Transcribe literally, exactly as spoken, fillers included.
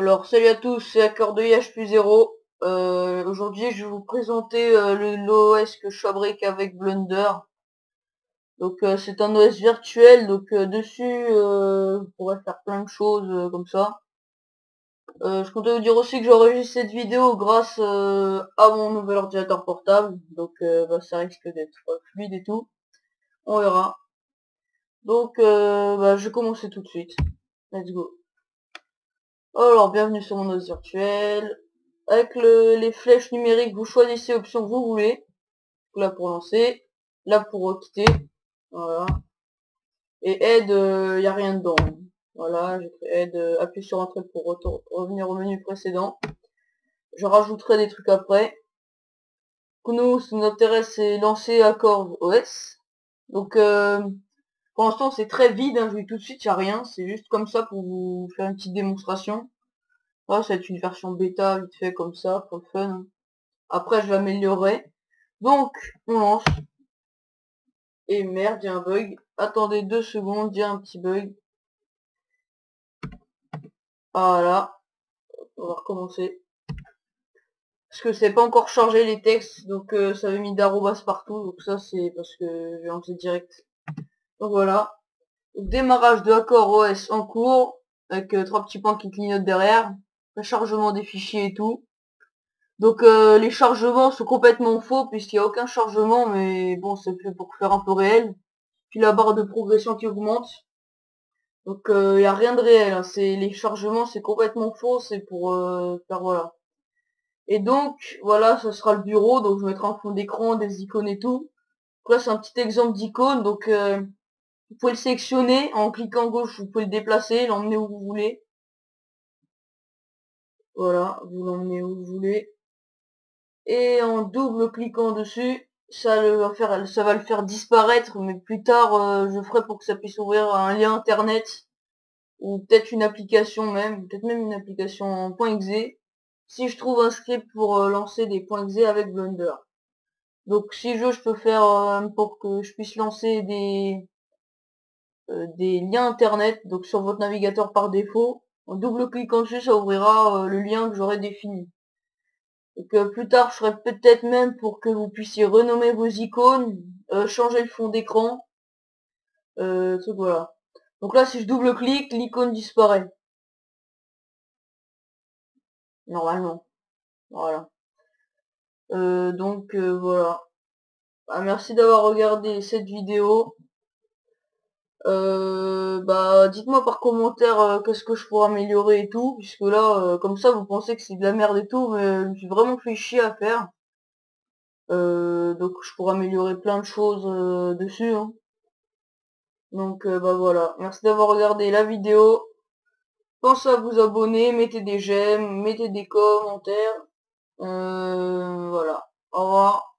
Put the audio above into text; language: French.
Alors salut à tous, c'est Hacker de I H plus zéro. Euh, aujourd'hui je vais vous présenter euh, le l'O S que je fabrique avec Blender. Donc euh, c'est un O S virtuel, donc euh, dessus euh, vous pourrez faire plein de choses euh, comme ça. Euh, je comptais vous dire aussi que j'enregistre cette vidéo grâce euh, à mon nouvel ordinateur portable. Donc euh, bah, ça risque d'être euh, fluide et tout. On verra. Donc euh, bah, je vais commencer tout de suite. Let's go. Alors bienvenue sur mon O S virtuel. Avec le, les flèches numériques, vous choisissez l'option que vous voulez. Là pour lancer, là pour quitter, voilà. Et aide, il euh, n'y a rien dedans. Voilà, j'ai fait aide, euh, appuyez sur entrée pour revenir au menu précédent. Je rajouterai des trucs après. Pour nous, ce qui nous intéresse, c'est lancer Accord O S. Donc euh, pour l'instant c'est très vide, hein, je vous dis tout de suite, il n'y a rien, c'est juste comme ça pour vous faire une petite démonstration. Là, ça va être une version bêta vite fait comme ça, pour le fun. Après je vais améliorer. Donc on lance. Et merde, il y a un bug. Attendez deux secondes, il y a un petit bug. Voilà. On va recommencer. Parce que c'est pas encore chargé les textes, donc euh, ça avait mis d'arrobas partout. Donc ça c'est parce que j'ai lancé direct. Donc voilà. Donc, démarrage de Accord O S en cours. Avec euh, trois petits points qui clignotent derrière. Le chargement des fichiers et tout. Donc euh, les chargements sont complètement faux puisqu'il n'y a aucun chargement, mais bon c'est fait pour faire un peu réel. Puis la barre de progression qui augmente. Donc il euh, n'y a rien de réel, hein. C'est les chargements, c'est complètement faux, c'est pour euh, faire voilà. Et donc voilà, ce sera le bureau, donc je mettrai en fond d'écran des icônes et tout. Donc là c'est un petit exemple d'icône, donc euh, vous pouvez le sélectionner en cliquant gauche, vous pouvez le déplacer, l'emmener où vous voulez. Voilà, vous l'emmenez où vous voulez. Et en double cliquant dessus, ça le va faire, ça va le faire disparaître, mais plus tard euh, je ferai pour que ça puisse ouvrir un lien internet. Ou peut-être une application même, peut-être même une application en .exe, si je trouve un script pour euh, lancer des .exe avec Blender. Donc si je veux, je peux faire euh, pour que je puisse lancer des euh, des liens internet, donc sur votre navigateur par défaut. En double cliquant dessus, ça ouvrira euh, le lien que j'aurai défini. Donc euh, plus tard, je ferai peut-être même pour que vous puissiez renommer vos icônes, euh, changer le fond d'écran, euh, truc voilà. Donc là, si je double-clique, l'icône disparaît. Normalement. Voilà. Euh, donc euh, voilà. Bah, merci d'avoir regardé cette vidéo. Euh, bah dites-moi par commentaire euh, qu'est-ce que je pourrais améliorer et tout, puisque là, euh, comme ça, vous pensez que c'est de la merde et tout, mais je me suis vraiment fait chier à faire. Euh, donc je pourrais améliorer plein de choses euh, dessus, hein. Donc euh, bah voilà. Merci d'avoir regardé la vidéo. Pensez à vous abonner, mettez des j'aime, mettez des commentaires. Euh, voilà. Au revoir.